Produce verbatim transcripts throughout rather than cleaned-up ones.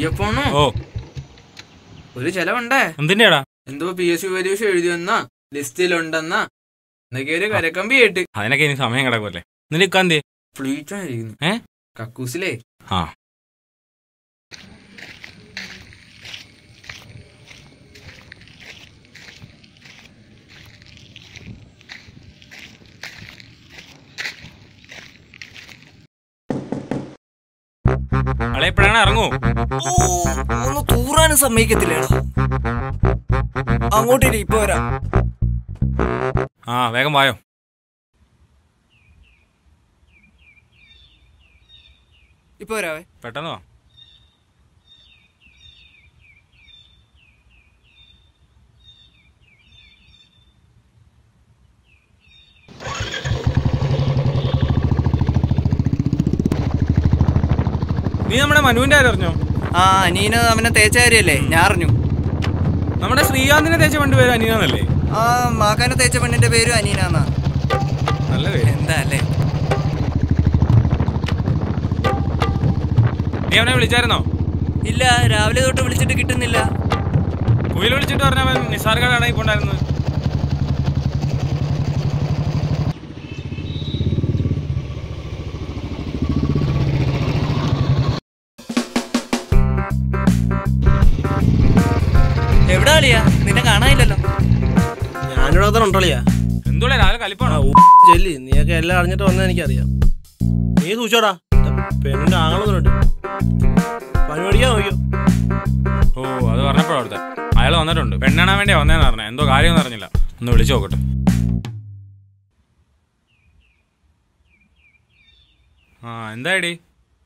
അയ്യപ്പോണോ? ഓ ഒരു ചെലവുണ്ടേ. എന്തിന്റെടാ? എന്തോ P S C പരീക്ഷ എഴുതിയെന്നാ ലിസ്റ്റിലുണ്ടെന്നാ എന്നൊക്കെ ഒരു കരക്കമ്പി കേട്ട്. അതിനൊക്കെ ഇനി സമയം കിടക്കുമല്ലേ. നിനക്കാന്തേ ഫ്ലീറ്റായിരിക്കുന്നു. ഏ കക്കൂസിലേ. ആ അളെ എപ്പോഴാണ് ഇറങ്ങൂ? ഒന്ന് തൂറാനും സമ്മതിക്കത്തില്ലേടാ. അങ്ങോട്ടിരി, ഇപ്പൊ വരാം. ആ വേഗം വായോ. ഇപ്പൊ വരാവേ. പെട്ടെന്ന് വാ. നീ നമ്മുടെ മനുവിന്റെ കാര്യം അറിഞ്ഞോ? ആ അനീന അവനെ തേച്ച കാര്യല്ലേ, ഞാൻ അറിഞ്ഞു. നമ്മുടെ ശ്രീകാന്തിനെ തേച്ച പണ്ട് പേര് അനീനാന്നല്ലേ? ആ മാക്കാനെ തേച്ച പെണ്ണിന്റെ പേരും അനീനാന്നാ. നല്ല പേര്. എന്താ അല്ലേ? നീ അവനെ വിളിച്ചായിരുന്നോ? ഇല്ല, രാവിലെ തൊട്ട് വിളിച്ചിട്ട് കിട്ടുന്നില്ല. കുയിൽ വിളിച്ചിട്ട് പറഞ്ഞവൻ നിസാർഗാടാണ് ഇപ്പൊ ഉണ്ടായിരുന്നത്. എവിടാ അളിയാ? നിന്നെ കാണാനില്ലല്ലോ. ഞാനിവിടെ ഉണ്ടോളിയാ. എന്തോളെ രാവിലെ കലിപ്പാണോ? ചെല്ലി, നീയൊക്കെ എല്ലാം അറിഞ്ഞിട്ട് വന്നാൽ എനിക്കറിയാം. നീ സൂക്ഷിച്ചോടാ, പെണ്ണിന്റെ ആങ്ങളൊന്നുണ്ട്. പണി പഠിക്കാൻ നോക്കിയോ? ഓ അത് പറഞ്ഞപ്പോഴാ അവിടുത്തെ അയാൾ വന്നിട്ടുണ്ട്. പെണ്ണാണാൻ വേണ്ടിയാ വന്നേന്ന് പറഞ്ഞ. എന്തോ കാര്യമൊന്നും അറിഞ്ഞില്ല. ഒന്ന് വിളിച്ചു നോക്കട്ടെ. ആ എന്താടി?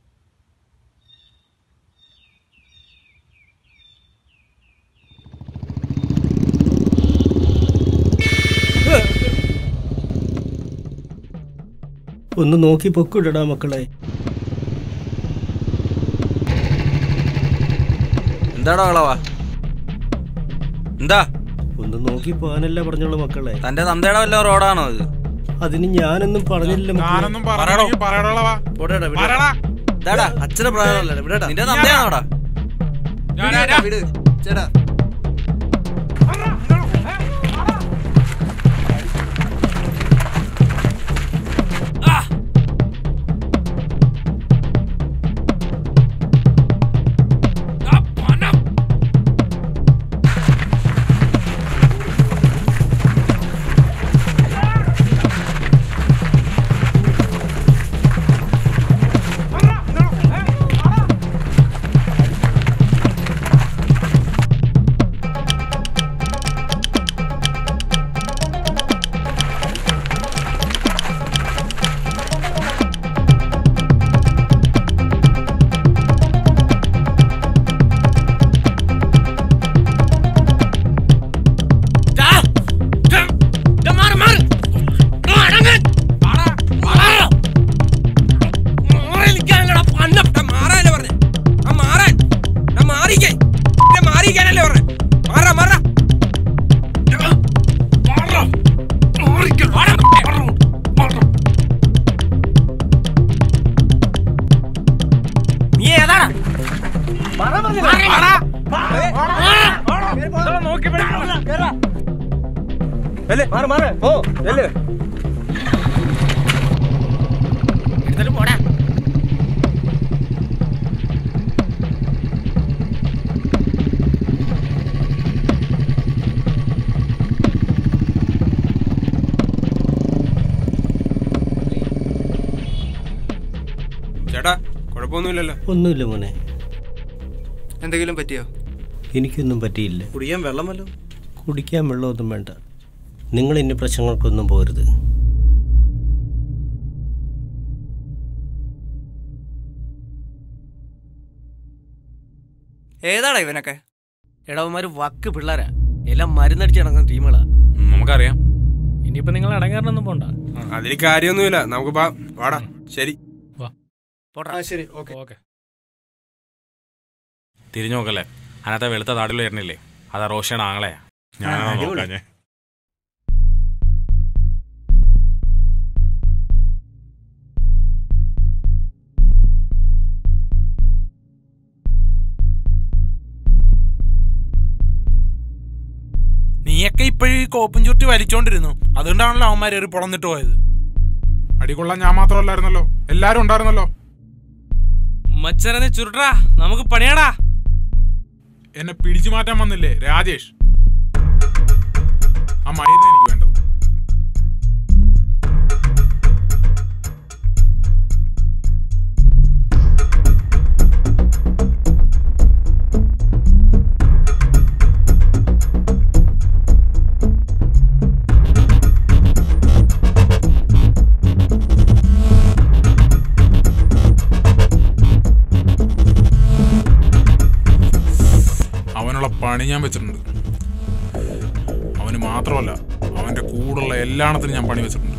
ഒന്ന് നോക്കി പൊക്കിടടാ മക്കളെ. എന്താടാ കളവാ? എന്താ? ഒന്ന് നോക്കി പോകാനല്ല പറഞ്ഞോളൂ മക്കളെ. തന്റെ തന്തയുടെ വല്ല റോഡാണോ അത്? അതിന് ഞാനൊന്നും പറഞ്ഞില്ല. അച്ഛനെ പ്രായമല്ലേ? നിന്റെ തന്തയാണോടാ? വിട് ചേട്ടാ. ഒന്നുമില്ല മോനെ. എന്തെങ്കിലും പറ്റിയോ? എനിക്കൊന്നും പറ്റിയില്ല. കുടിക്കാൻ വെള്ളം വല്ലോ? കുടിക്കാൻ വെള്ളമൊന്നും വേണ്ട. നിങ്ങൾ ഇനി പ്രശ്നങ്ങൾക്കൊന്നും പോരുത്. ഏതാടാ ഇവനൊക്കെ? എടവന്മാര് വക്ക് പിള്ളേരാ. എല്ലാം മരുന്നടിച്ച് നടക്കുന്ന ടീമുകളാ. നമുക്കറിയാം. ഇനിയിപ്പോ നിങ്ങൾ അടങ്ങാറൊന്നും പോണ്ട. അതിൽ കാര്യമൊന്നുമില്ല. നമുക്ക് വാടാ. ശരി ശരി. Okay okay. തിരിഞ്ഞു നോക്കല്ലേ, അതിനകത്ത് വെളുത്ത താടിൽ വരുന്നില്ലേ, അതാ റോഷയുടെ ആങ്ങളെയാ. ഞാനാണോ നോക്കാഞ്ഞേ? നീയൊക്കെ ഇപ്പോഴും കോപ്പും ചുറ്റി വലിച്ചോണ്ടിരുന്നു. അതുകൊണ്ടാണല്ലോ അവന്മാർ ഒരു പൊളന്നിട്ട് പോയത്. അടികൊള്ളാൻ ഞാൻ മാത്രമല്ലായിരുന്നല്ലോ, എല്ലാരും ഉണ്ടായിരുന്നല്ലോ. മച്ചരനെ ചുരുട്ടാ, നമുക്ക് പണിയാടാ. എന്നെ പിടിച്ചു മാറ്റാൻ വന്നില്ലേ രാജേഷ്? ആ മയിലിനെ എനിക്ക് വേണ്ടത്. അവനുള്ള പണി ഞാൻ വെച്ചിട്ടുണ്ട്. അവന് മാത്രമല്ല, അവന്റെ കൂടുള്ള എല്ലാണത്തിനും ഞാൻ പണി വെച്ചിട്ടുണ്ട്.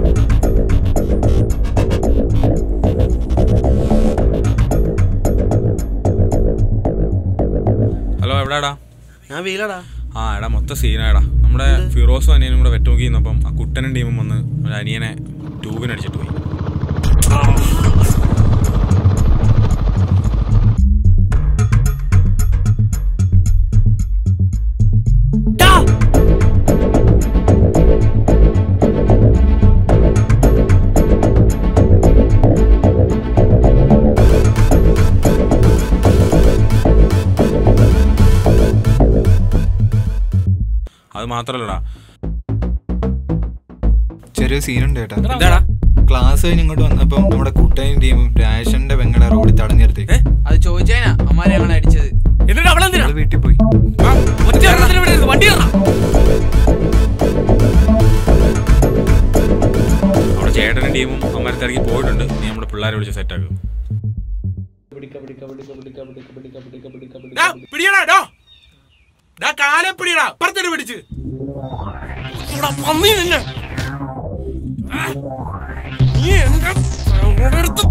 ഹലോ, എവിടാടാ? ഞാൻ വീലാടാ. ആ എടാ, മൊത്തം സീനാടാ. നമ്മുടെ ഫിറോസും അനിയനും കൂടെ വെട്ടുനോക്കി നിന്നപ്പം ആ കുട്ടനും ടീമും വന്ന് ഒരു അനിയനെ ട്യൂബിനടിച്ചിട്ട് പോയി. അത് മാത്രല്ലടാ, ചെറിയ സീനുണ്ട് കേട്ടാ. എന്താടാ? ക്ലാസ് കഴിഞ്ഞ് ഇങ്ങോട്ട് വന്നപ്പം നമ്മുടെ കുട്ടനും ടീമും രാജന്റെ പെങ്ങളെ റോഡിൽ തടഞ്ഞു നിർത്തി. അത് ചോദിച്ചേനാ അമ്മാരെ ഞങ്ങളെ അടിച്ചത്. അവള് വീട്ടിൽ പോയി. അവിടെ ചേട്ടനും ടീമും അമ്മരെ തിരക്കി പോയിട്ടുണ്ട്. നീ നമ്മുടെ പിള്ളേരെ വിളിച്ച് സെറ്റാക്കും. പിടിയടാ, കാലെ പിടിയടാ, പുറത്തേക്ക് പിടിച്ച് പന്നി നിന്നെ. നീ എന്റെ അടുത്ത്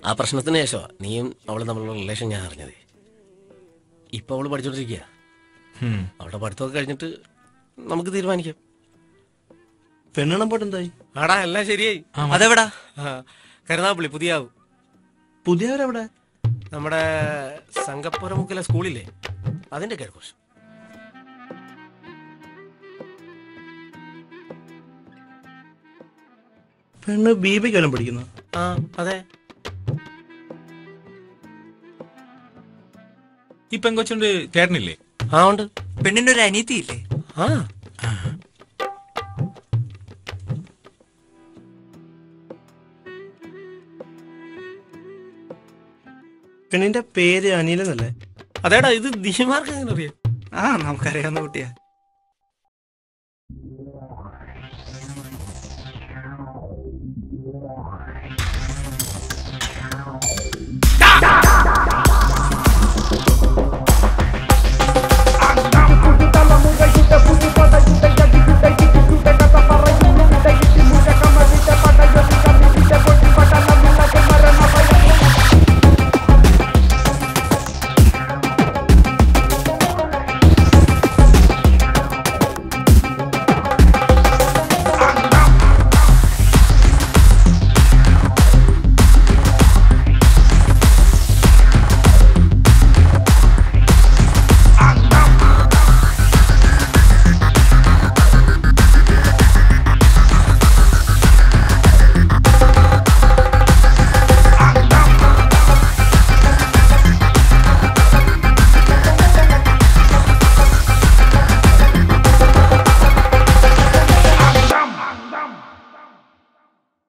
ആ പ്രശ്നത്തിന് ശേഷമാണ് നീയും അവളും തമ്മിലുള്ള റിലേഷൻ ഞാൻ അറിഞ്ഞത്. ഇപ്പൊ അവള് പഠിച്ചോണ്ടിരിക്കുക. അവളുടെ പഠിത്തമൊക്കെ കഴിഞ്ഞിട്ട് നമുക്ക് തീരുമാനിക്കാം. പെണ്ണെണ്ണം പോട്ട് എന്തായി? ആടാ എല്ലാം ശരിയായി. അതെവിടാ? കരുനാപ്പള്ളി പുതിയാവും. പുതിയവരെവിടെ? നമ്മുടെ സംഘപ്പുറമുക്കിലെ സ്കൂളില്ലേ അതിന്റെ കിഴക്കുവശം. പെണ്ണ് ബീബയ്ക്ക് വല്ലതും പഠിക്കുന്നു? ആ അതെ. ഈ പെങ്കൊച്ചുണ്ട് ചേട്ടനില്ലേ? ആ ഉണ്ട്. പെണ്ണിന്റെ ഒരു അനീതി ഇല്ലേ? ആ പെണ്ണിന്റെ പേര് അനിലെന്നല്ലേ? അതേടാ, ഇത് ദിശമാർക്ക് എങ്ങനെ അറിയാം? ആ നമുക്കറിയാവുന്ന കുട്ടിയാ.